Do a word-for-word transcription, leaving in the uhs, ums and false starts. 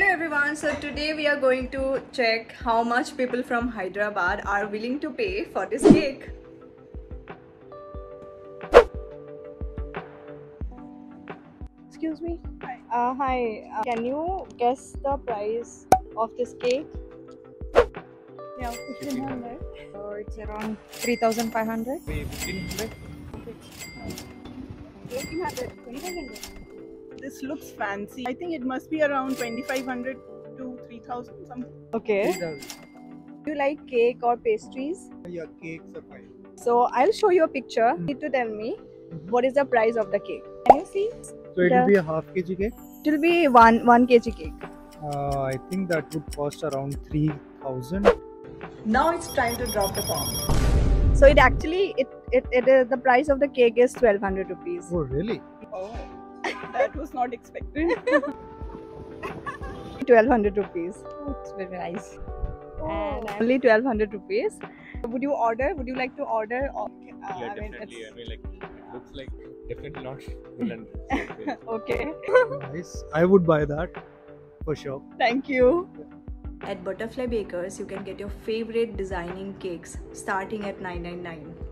Hello everyone, so today we are going to check how much people from Hyderabad are willing to pay for this cake. Excuse me. Hi. Uh, hi. Uh, can you guess the price of this cake? Yeah, fifteen hundred. So it's around three thousand five hundred. fifteen hundred? eighteen hundred. twenty-five hundred. This looks fancy. I think it must be around twenty-five hundred to three thousand something. Okay. three thousand. Do you like cake or pastries? Yeah, cakes are fine. So I'll show you a picture. You need to tell me what is the price of the cake. Can you see? So it The- will be a half kg cake. It will be one one kg cake. Uh, I think that would cost around three thousand. Now it's time to drop the bomb. So it actually it it, it is the price of the cake is twelve hundred rupees. Oh, really? Oh, that was not expected. twelve hundred rupees. It's very nice. And only twelve hundred rupees. Would you order? Would you like to order? Or, uh, Yeah, I mean, definitely. it's- I mean, like, it looks like definitely not Milan. Okay. Nice. I would buy that for sure. Thank you. At Butterfly Bakers, you can get your favorite designing cakes starting at nine ninety-nine.